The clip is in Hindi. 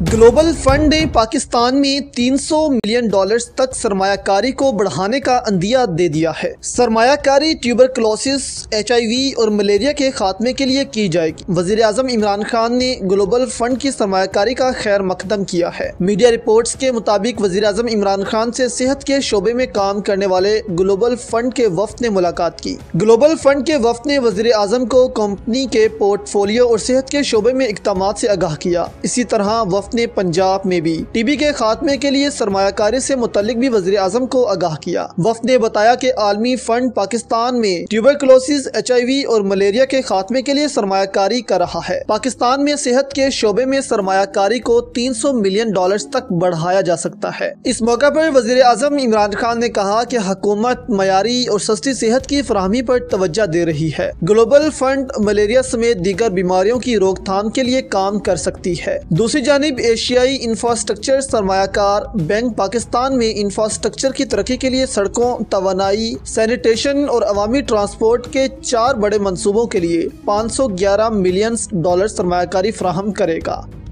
ग्लोबल फंड ने पाकिस्तान में 300 मिलियन डॉलर्स तक सरमायाकारी को बढ़ाने का अंदिया दे दिया है। सरमायाकारी ट्यूबरकुलोसिस, HIV और मलेरिया के खात्मे के लिए की जाएगी। वजीर आजम इमरान खान ने ग्लोबल फंड की सरमायाकारी का खैर मकदम किया है। मीडिया रिपोर्ट्स के मुताबिक वजीर आजम इमरान खान से सेहत के शोबे में काम करने वाले ग्लोबल फंड के वफ्द ने मुलाकात की। ग्लोबल फंड के वफ्द ने वजीर आजम को कंपनी के पोर्टफोलियो और सेहत के शोबे में इक़दामात से आगाह किया। इसी तरह वफ्द ने पंजाब में भी टीबी के खात्मे के लिए सरमायाकारी से मुतल्लिक भी वजीर आजम को आगाह किया। वफ्द ने बताया कि आलमी फंड पाकिस्तान में ट्यूबरकुलोसिस, HIV और मलेरिया के खात्मे के लिए सरमायाकारी कर रहा है। पाकिस्तान में सेहत के शोबे में सरमायाकारी को 300 मिलियन डॉलर्स तक बढ़ाया जा सकता है। इस मौका पर वजीर आजम इमरान खान ने कहा कि हुकूमत मयारी और सस्ती सेहत की फराहमी पर तवज्जो दे रही है। ग्लोबल फंड मलेरिया समेत दीगर बीमारियों की रोकथाम के लिए काम कर सकती है। दूसरी जानिब एशियाई इंफ्रास्ट्रक्चर सरमायाकार बैंक पाकिस्तान में इंफ्रास्ट्रक्चर की तरक्की के लिए सड़कों, तवानाई, सैनिटेशन और अवामी ट्रांसपोर्ट के 4 बड़े मंसूबों के लिए 511 मिलियन डॉलर सरमायाकारी फराहम करेगा।